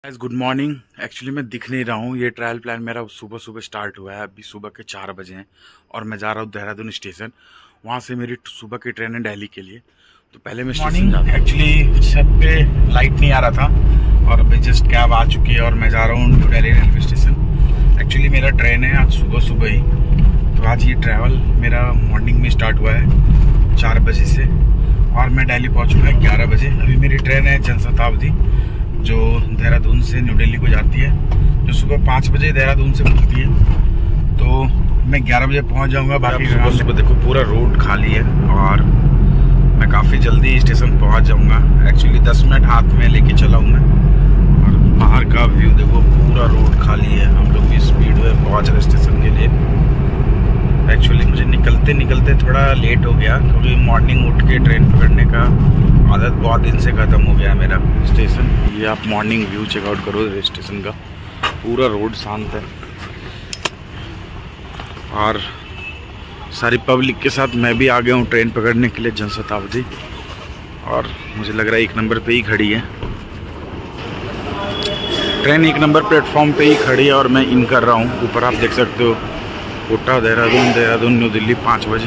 Guys good morning. Actually मैं दिख नहीं रहा हूँ। ये ट्रायल प्लान मेरा सुबह सुबह स्टार्ट हुआ है। अभी सुबह के 4 बजे हैं और मैं जा रहा हूँ देहरादून स्टेशन। वहाँ से मेरी सुबह की ट्रेन है दिल्ली के लिए। तो पहले मैं स्टेशन जाता हूँ। एक्चुअली छत पे लाइट नहीं आ रहा था और अभी जस्ट कैब आ चुकी है और मैं जा रहा हूँ New Delhi railway station. Actually मेरा ट्रेन है आज सुबह सुबह ही। तो आज ये ट्रैवल मेरा मॉर्निंग में स्टार्ट हुआ है 4 बजे से और मैं दिल्ली पहुँचूँगा 11 बजे। अभी मेरी ट्रेन है जनशताब्दी जो देहरादून से न्यू दिल्ली को जाती है, जो सुबह 5 बजे देहरादून से खुलती है। तो मैं 11 बजे पहुंच जाऊंगा। बाकी सुबह देखो पूरा रोड खाली है और मैं काफ़ी जल्दी स्टेशन पहुंच जाऊंगा। एक्चुअली 10 मिनट हाथ में लेके चला हूँ मैं और बाहर का व्यू देखो, पूरा रोड खाली है। हम लोग भी स्पीड में पहुँच रहे स्टेशन के लिए। एक्चुअली मुझे निकलते निकलते थोड़ा लेट हो गया क्योंकि मॉर्निंग उठ के ट्रेन पकड़ने का आदत बहुत दिन से ख़त्म हो गया मेरा। स्टेशन ये आप मॉर्निंग व्यू चेकआउट करो स्टेशन का, पूरा रोड शांत है और सारी पब्लिक के साथ मैं भी आ गया हूँ ट्रेन पकड़ने के लिए जनशताब्दी। और मुझे लग रहा है 1 नंबर पे ही खड़ी है ट्रेन, 1 नंबर प्लेटफॉर्म पे ही खड़ी है और मैं इन कर रहा हूँ। ऊपर आप देख सकते हो कोटा देहरादून न्यू दिल्ली 5 बजे।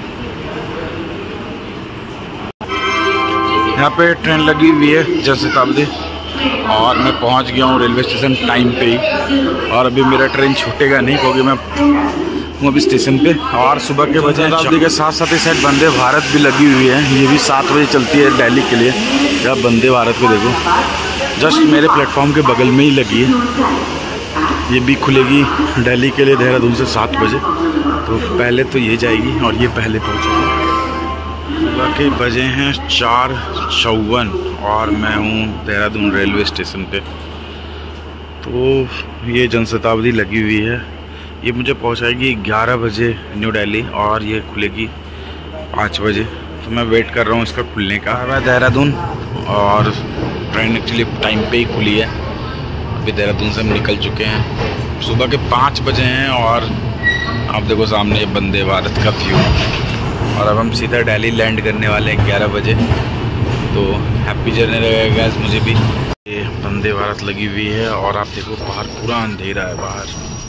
यहाँ पे ट्रेन लगी हुई है जनशताब्दी और मैं पहुँच गया हूँ रेलवे स्टेशन टाइम पे ही। और अभी मेरा ट्रेन छूटेगा नहीं क्योंकि मैं हूँ अभी स्टेशन पे। और सुबह के बजे शताब्दी के साथ साथ इस साइड वंदे भारत भी लगी हुई है। ये भी 7 बजे चलती है दिल्ली के लिए। या वंदे भारत को देखो, जस्ट मेरे प्लेटफॉर्म के बगल में ही लगी है। ये भी खुलेगी दिल्ली के लिए देहरादून से 7 बजे। तो पहले तो ये जाएगी और ये पहले पहुँचेगी। सुबह के बजे हैं 4:54 और मैं हूँ देहरादून रेलवे स्टेशन पे। तो ये जनशताब्दी लगी हुई है। ये मुझे पहुँचाएगी 11 बजे न्यू दिल्ली और ये खुलेगी 5 बजे। तो मैं वेट कर रहा हूँ इसका खुलने का। मैं देहरादून और ट्रेन एक्चुअली टाइम पे ही खुली है। अभी देहरादून से हम निकल चुके हैं। सुबह के 5 बजे हैं और आप देखो सामने ये वंदे भारत का व्यू। और अब हम सीधा दिल्ली लैंड करने वाले हैं 11 बजे। तो हैप्पी जर्नी रहेगा गाइस मुझे भी। ये वंदे भारत लगी हुई है और आप देखो बाहर पूरा अंधेरा है। बाहर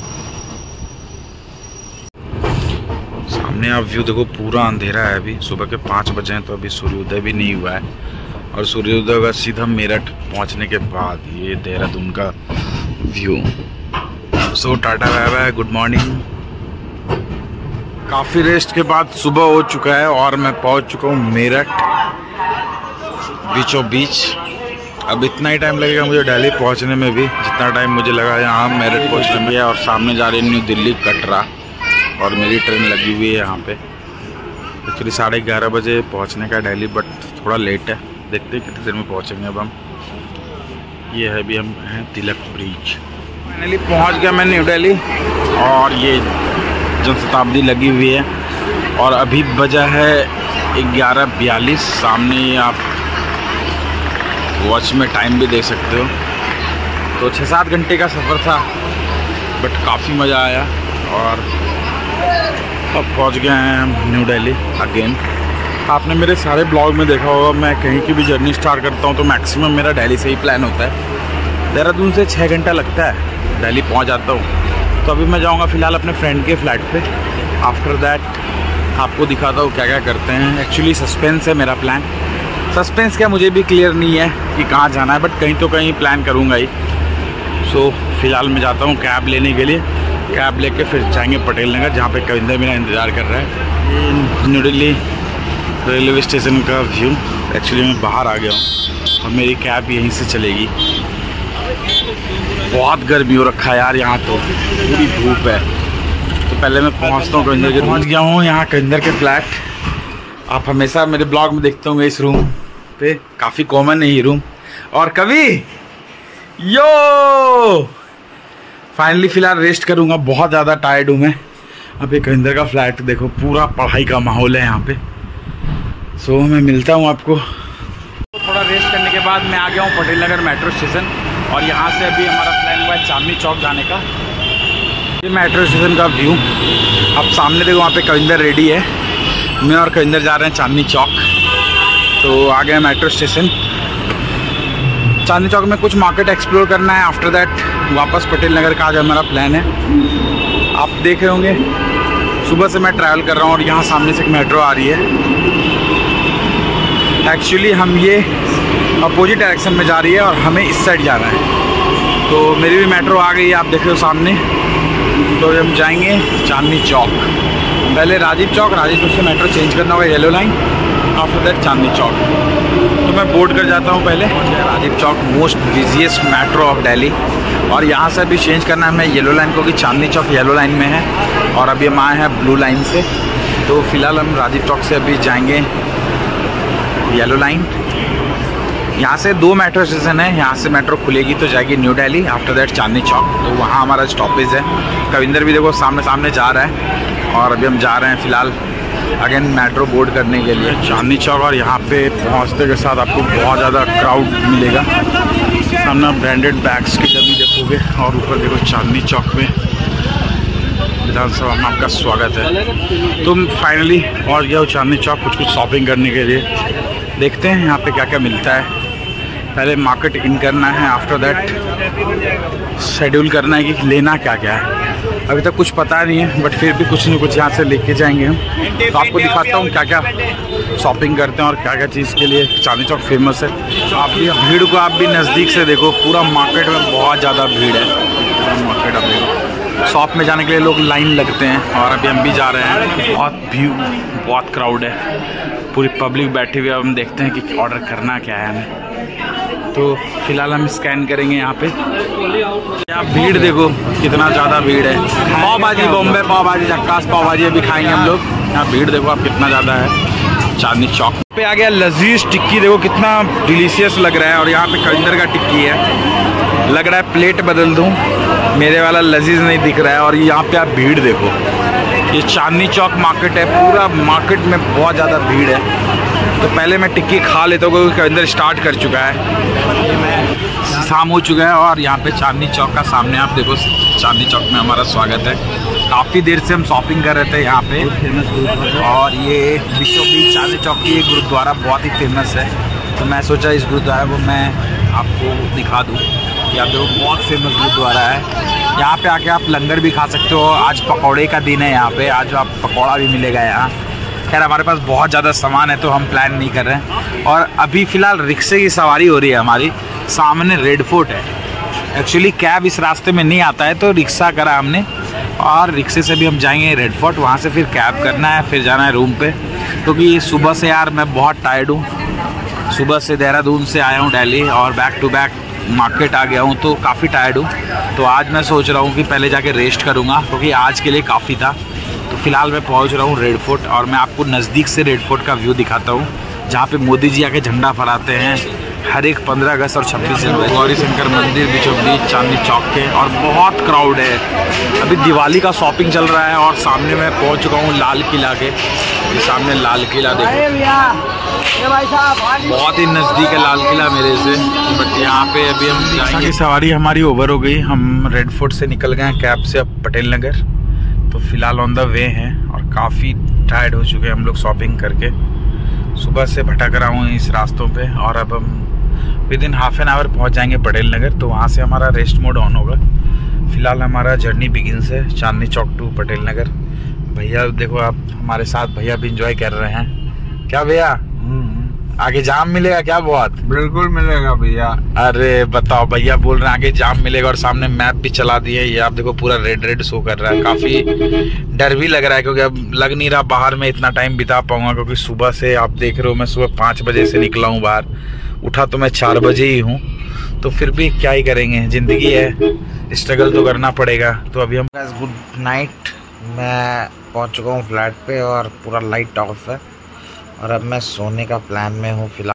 सामने आप व्यू देखो, पूरा अंधेरा है। अभी सुबह के 5 बजे हैं तो अभी सूर्योदय भी नहीं हुआ है। और सूर्योदय का सीधा मेरठ पहुंचने के बाद ये देहरादून का view. So tata bye bye, good morning. काफ़ी रेस्ट के बाद सुबह हो चुका है और मैं पहुंच चुका हूँ मेरठ बीचों बीच। अब इतना ही टाइम लगेगा मुझे दिल्ली पहुंचने में भी जितना टाइम मुझे लगा यहाँ मेरठ पहुंचने में। और सामने जा रही है न्यू दिल्ली कटरा और मेरी ट्रेन लगी हुई है यहाँ पे। एक्चुअली 11:30 बजे पहुँचने का दिल्ली, बट थोड़ा लेट है। देखते हैं कितनी देर में पहुँचेंगे। अब हम ये है, अभी हम हैं तिलक ब्रिज। फाइनली पहुँच गया मैं न्यू दिल्ली और ये जनशताब्दी लगी हुई है और अभी बजा है 11:42। सामने आप वॉच में टाइम भी देख सकते हो। तो 6-7 घंटे का सफ़र था बट काफ़ी मज़ा आया। और अब पहुंच गए हैं हम न्यू दिल्ली अगेन। आपने मेरे सारे ब्लॉग में देखा होगा, मैं कहीं की भी जर्नी स्टार्ट करता हूं तो मैक्सिमम मेरा दिल्ली से ही प्लान होता है। देहरादून से 6 घंटा लगता है, दिल्ली पहुंच जाता हूं। तो अभी मैं जाऊंगा फ़िलहाल अपने फ्रेंड के फ्लैट पे। आफ्टर दैट आपको दिखाता हूँ क्या क्या करते हैं। एक्चुअली सस्पेंस है मेरा प्लान। सस्पेंस क्या, मुझे भी क्लियर नहीं है कि कहाँ जाना है, बट कहीं तो कहीं प्लान करूँगा ही। सो फिलहाल मैं जाता हूँ कैब लेने के लिए। कैब लेके फिर जाएंगे पटेल नगर जहाँ पे कविंदर मेरा इंतज़ार कर रहा है। ये न्यू दिल्ली रेलवे स्टेशन का व्यू। एक्चुअली मैं बाहर आ गया हूँ और मेरी कैब यहीं से चलेगी। बहुत गर्मी हो रखा है यार, यहाँ तो पूरी धूप है। तो पहले मैं पहुँचता हूँ कविंदर के। पहुँच गया हूँ यहाँ कविंदर के फ्लैट। आप हमेशा मेरे ब्लॉग में देखते होंगे इस रूम पे, काफ़ी कॉमन है ये रूम। और कभी यो फाइनली फ़िलहाल रेस्ट करूँगा, बहुत ज़्यादा टायर्ड हूँ मैं। अभी कविंदर का फ्लैट देखो, पूरा पढ़ाई का माहौल है यहाँ पे। सो मैं मिलता हूँ आपको। थोड़ा रेस्ट करने के बाद मैं आ गया हूँ पटेल नगर मेट्रो स्टेशन और यहाँ से अभी हमारा प्लान हुआ है चांदनी चौक जाने का। ये मेट्रो स्टेशन का व्यू आप सामने देखो, वहाँ पे कविंदर रेडी है। मैं और कविंदर जा रहे हैं चांदनी चौक। तो आ गए मेट्रो स्टेशन। चांदनी चौक में कुछ मार्केट एक्सप्लोर करना है। आफ्टर दैट वापस पटेल नगर का आज हमारा प्लान है। आप देख रहे होंगे सुबह से मैं ट्रैवल कर रहा हूँ और यहाँ सामने से एक मेट्रो आ रही है। एक्चुअली हम ये अपोजिट डायरेक्शन में जा रही है और हमें इस साइड जाना है, तो मेरी भी मेट्रो आ गई है, आप देख रहे हो सामने। तो हम जाएंगे चांदनी चौक, पहले राजीव चौक से मेट्रो चेंज करना होगा yellow line, after that Chandni Chowk. तो मैं बोर्ड कर जाता हूँ पहले। Rajiv Chowk most busiest metro of Delhi, और यहाँ से अभी चेंज करना है हमें येलो लाइन को, कि चांदनी चौक येलो लाइन में है और अभी हम आए हैं ब्लू लाइन से। तो फिलहाल हम राजीव चौक से अभी जाएंगे येलो लाइन। यहाँ से 2 मेट्रो स्टेशन है, यहाँ से मेट्रो खुलेगी तो जाएगी New Delhi, after that Chandni Chowk. तो वहाँ हमारा स्टॉपेज है। कविंदर भी देखो सामने सामने जा रहा है और अभी हम जा रहे हैं फिलहाल अगेन मेट्रो बोर्ड करने के लिए चांदनी चौक। और यहाँ पे पहुँचते के साथ आपको बहुत ज़्यादा क्राउड मिलेगा। सामने ब्रांडेड बैग्स की डमी देखोगे और ऊपर देखो चांदनी चौक में विधानसभा में आपका स्वागत है। तुम फाइनली पहुँच गया हो चांदनी चौक कुछ शॉपिंग करने के लिए। देखते हैं यहाँ पे क्या क्या मिलता है। पहले मार्केट इन करना है, आफ्टर दैट शेड्यूल करना है कि लेना क्या क्या है। अभी तक कुछ पता नहीं है, बट फिर भी कुछ न कुछ यहाँ से लेके जाएंगे हम। तो आपको दिखाता हूँ क्या क्या शॉपिंग करते हैं और क्या क्या चीज़ के लिए चांदनी चौक फेमस है। आप भी भीड़ को आप भी नज़दीक से देखो, पूरा मार्केट में बहुत ज़्यादा भीड़ है। मार्केट आप देखो, शॉप में जाने के लिए लोग लाइन लगते हैं और अभी हम भी जा रहे हैं। बहुत क्राउड है, पूरी पब्लिक बैठी हुई है। हम देखते हैं कि ऑर्डर करना क्या है हमें। तो फिलहाल हम स्कैन करेंगे यहाँ पे। यहाँ भीड़ देखो कितना ज़्यादा भीड़ है। पाव भाजी, बॉम्बे पाव भाजी, झक्कास पाव भाजी अभी खाएंगे हम लोग। यहाँ भीड़ देखो आप कितना ज़्यादा है। चांदनी चौक पे आ गया लजीज टिक्की, देखो कितना डिलीशियस लग रहा है। और यहाँ पे कविंदर का टिक्की है, लग रहा है प्लेट बदल दूँ, मेरे वाला लजीज नहीं दिख रहा है। और यहाँ पे आप भीड़ देखो, ये चांदनी चौक मार्केट है, पूरा मार्केट में बहुत ज़्यादा भीड़ है। तो पहले मैं टिक्की खा लेता हूँ क्योंकि कविंदर स्टार्ट कर चुका है। शाम हो चुका है और यहाँ पे चांदनी चौक का सामने आप देखो, चांदनी चौक में हमारा स्वागत है। काफ़ी देर से हम शॉपिंग कर रहे थे यहाँ पे। और ये बीचों बीच चांदनी चौक की एक गुरुद्वारा बहुत ही फेमस है, तो मैं सोचा इस गुरुद्वारा को मैं आपको दिखा दूँ। यहाँ देखो बहुत फेमस गुरुद्वारा है। यहाँ पे आके आप लंगर भी खा सकते हो। आज पकौड़े का दिन है यहाँ पे, आज आप पकौड़ा भी मिलेगा यहाँ। खैर हमारे पास बहुत ज़्यादा सामान है तो हम प्लान नहीं कर रहे हैं। और अभी फ़िलहाल रिक्शे की सवारी हो रही है हमारी। सामने रेड फोर्ट है। एक्चुअली कैब इस रास्ते में नहीं आता है तो रिक्शा करा हमने, और रिक्शे से भी हम जाएंगे रेड फोर्ट। वहाँ से फिर कैब करना है, फिर जाना है रूम पे। क्योंकि सुबह से यार मैं बहुत टायर्ड हूँ। सुबह से देहरादून से आया हूँ दिल्ली और बैक टू बैक मार्केट आ गया हूँ, तो काफ़ी टायर्ड हूँ। तो आज मैं सोच रहा हूँ कि पहले जाके रेस्ट करूँगा क्योंकि आज के लिए काफ़ी था। तो फिलहाल मैं पहुँच रहा हूँ रेड फोर्ट और मैं आपको नज़दीक से रेड फोर्ट का व्यू दिखाता हूँ, जहाँ पे मोदी जी आके झंडा फहराते हैं हर एक 15 अगस्त और 26 जनवरी। गौरी शंकर मंदिर बीचों बीच चांदनी चौक के, और बहुत क्राउड है। अभी दिवाली का शॉपिंग चल रहा है। और सामने मैं पहुँच चुका हूँ लाल किला के। सामने लाल किला देखो, बहुत ही नज़दीक है लाल किला मेरे से। बट यहाँ पे अभी हम जाएंगे। की सवारी हमारी ओवर हो गई, हम रेड फोर्ट से निकल गए हैं कैब से अब पटेल नगर। तो फिलहाल ऑन द वे हैं और काफ़ी टायर्ड हो चुके हैं हम लोग शॉपिंग करके। सुबह से भटक रहा हूँ इस रास्तों पे, और अब हम within half an hour पहुँच जाएंगे पटेल नगर। तो वहाँ से हमारा रेस्ट मोड ऑन होगा। फिलहाल हमारा जर्नी बिगिंस है चांदनी चौक टू पटेल नगर। भैया देखो आप हमारे साथ, भैया भी इंजॉय कर रहे हैं। क्या भैया आगे जाम मिलेगा क्या? बहुत बिल्कुल मिलेगा भैया। अरे बताओ, भैया बोल रहे हैं आगे जाम मिलेगा और सामने मैप भी चला दिए। ये आप देखो पूरा रेड रेड शो कर रहा है। काफ़ी डर भी लग रहा है क्योंकि अब लग नहीं रहा बाहर में इतना टाइम बिता पाऊंगा, क्योंकि सुबह से आप देख रहे हो मैं सुबह 5 बजे से निकला हूँ बाहर। उठा तो मैं 4 बजे ही हूँ, तो फिर भी क्या ही करेंगे, ज़िंदगी है, स्ट्रगल तो करना पड़ेगा। तो अभी हम गुड नाइट, मैं पहुँच चुका हूँ फ्लैट पे और पूरा लाइट ऑफ है और अब मैं सोने का प्लान में हूँ फिलहाल।